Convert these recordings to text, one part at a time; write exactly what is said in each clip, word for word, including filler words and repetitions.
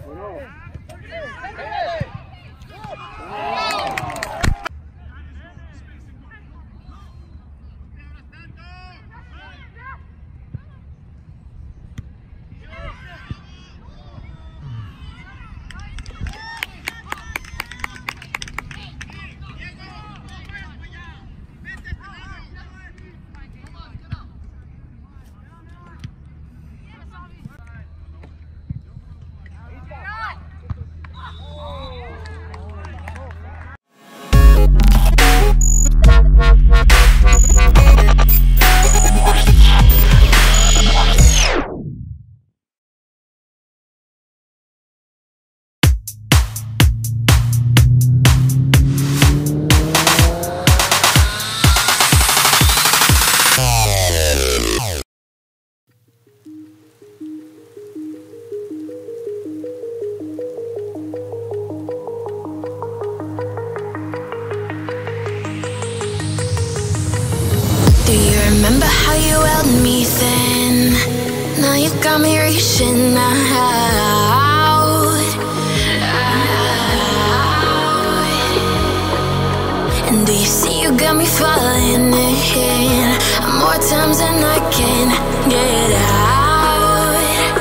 Remember how you held me then? Now you got me reaching out, out. And do you see you got me falling in more times than I can get out,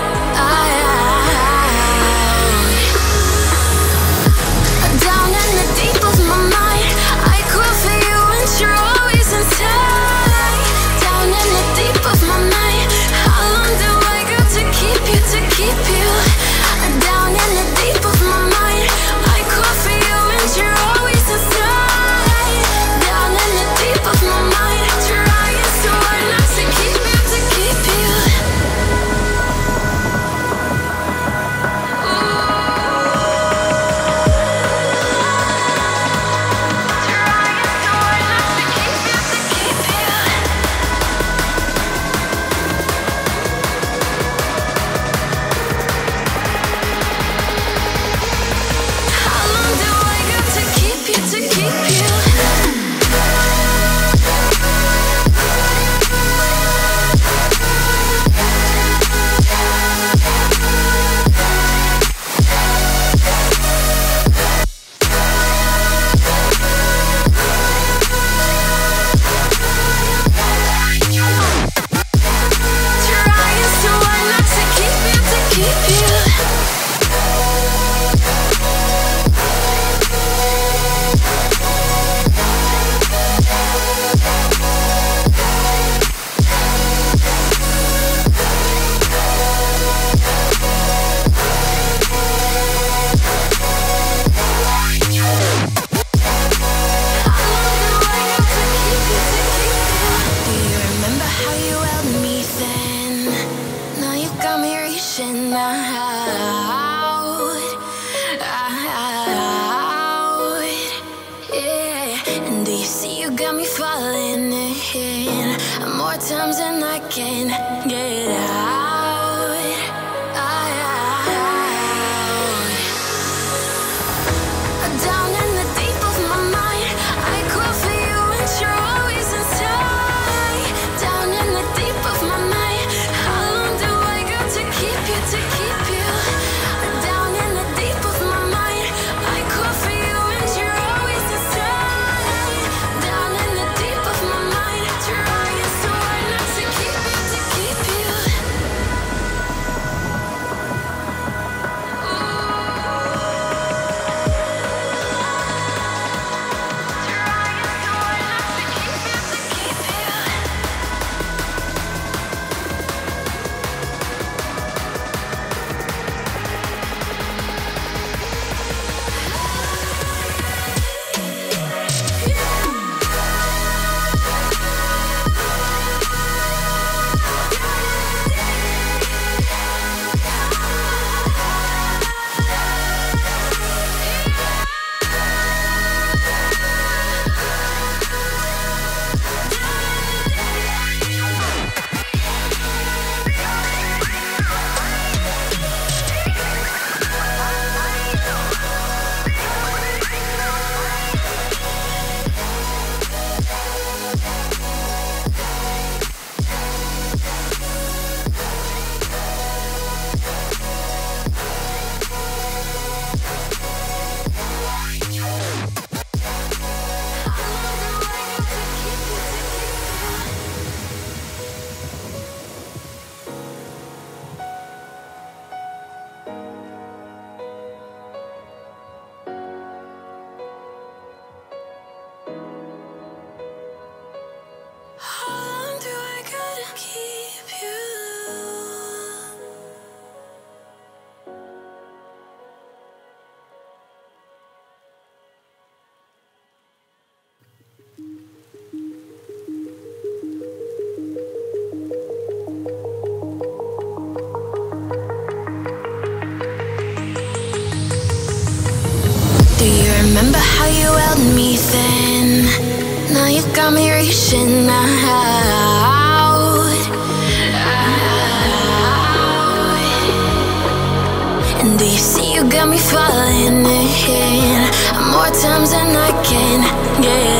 out. Down in the deep of my mind, I crawl for you and you're always inside. Down in the deep of my mind, how long do I got to keep you, to keep you? Down in the deep of my mind, I crawl for you and you're always inside. Down in the deep of my mind, trying so hard not to keep you, to keep you. More times than I can get out, out. Down in the deep of my mind, I crawl for you and you're always inside. Down in the deep of my mind, how long do I got to keep you, to keep you? you remember how you held me then? Now you got me reaching out, out. And do you see you got me falling in more times than I can get